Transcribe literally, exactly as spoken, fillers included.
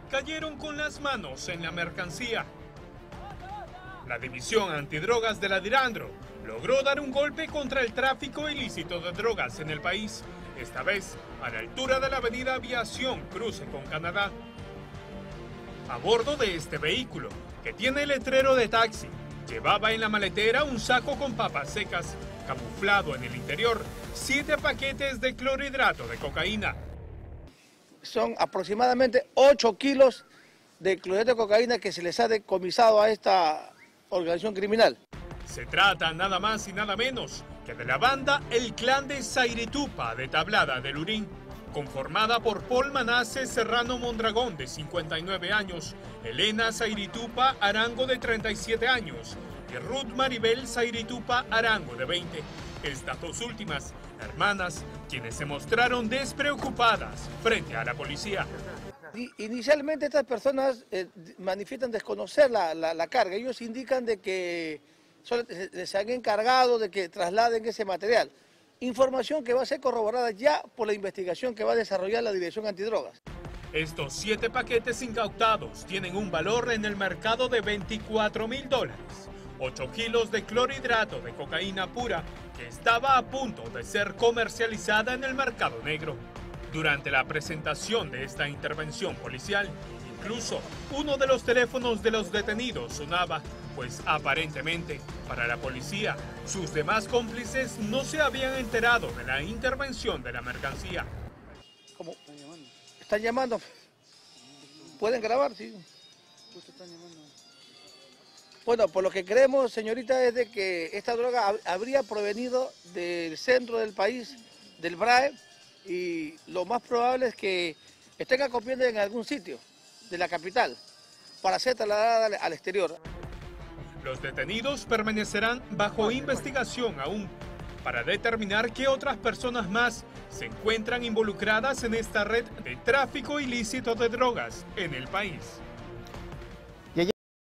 cayeron con las manos en la mercancía. La División Antidrogas de la Dirandro logró dar un golpe contra el tráfico ilícito de drogas en el país, esta vez a la altura de la avenida Aviación, cruce con Canadá. A bordo de este vehículo, que tiene letrero de taxi, llevaba en la maletera un saco con papas secas, camuflado en el interior, siete paquetes de clorhidrato de cocaína. Son aproximadamente ocho kilos de clorhidrato de cocaína que se les ha decomisado a esta organización criminal. Se trata nada más y nada menos que de la banda El Clan de Zairitupa de Tablada del Urín, conformada por Paul Manasse Serrano Mondragón, de cincuenta y nueve años, Elena Zairitupa Arango, de treinta y siete años, y Ruth Maribel Zairitupa Arango, de veinte. Estas dos últimas, hermanas, quienes se mostraron despreocupadas frente a la policía. Inicialmente estas personas eh, manifiestan desconocer la, la, la carga. Ellos indican de que solo se han encargado de que trasladen ese material. Información que va a ser corroborada ya por la investigación que va a desarrollar la Dirección Antidrogas. Estos siete paquetes incautados tienen un valor en el mercado de veinticuatro mil dólares. ocho kilos de clorhidrato de cocaína pura que estaba a punto de ser comercializada en el mercado negro. Durante la presentación de esta intervención policial, incluso uno de los teléfonos de los detenidos sonaba, pues aparentemente, para la policía, sus demás cómplices no se habían enterado de la intervención de la mercancía. ¿Cómo? ¿Están llamando? ¿Pueden grabar? Sí. Bueno, por lo que creemos, señorita, es de que esta droga habría provenido del centro del país, del B R A E, y lo más probable es que estén acopiando en algún sitio de la capital para ser trasladada al exterior. Los detenidos permanecerán bajo investigación aún para determinar qué otras personas más se encuentran involucradas en esta red de tráfico ilícito de drogas en el país.